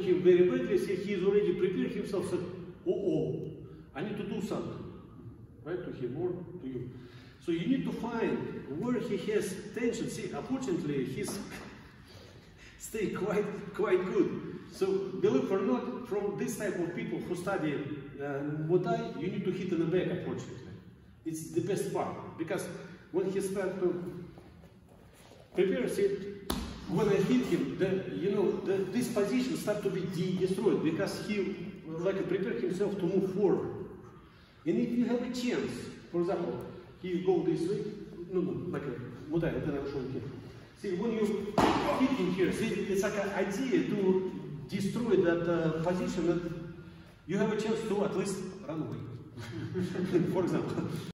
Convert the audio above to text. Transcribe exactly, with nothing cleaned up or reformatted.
him very badly, see, he's already prepared himself, said, oh, oh, I need to do something, right, to him or to you. So you need to find where he has tension. See, unfortunately, he's stay quite, quite good. So believe it or not, from this type of people who study uh, Muay Thai, you need to hit in the back, unfortunately. It's the best part, because when he starts to prepare, see, when I hit him, the, you know, the, this position starts to be de destroyed, because he like prepare himself to move forward. And if you have a chance, for example, he go this way, no, no, like a Muay Thai, then I'll show you. See, when you hit him here, see, it's like an idea to destroy that uh, position that you have a chance to at least run away, for example.